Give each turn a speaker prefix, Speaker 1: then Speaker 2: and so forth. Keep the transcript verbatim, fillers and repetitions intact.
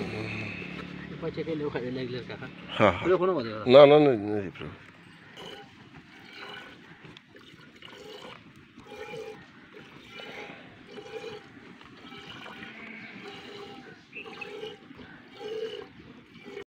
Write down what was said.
Speaker 1: પછી કઈ લેવું ખાઈ લાગી કાકા
Speaker 2: હા
Speaker 1: પેલો કોનો બધો
Speaker 2: ના ના નથી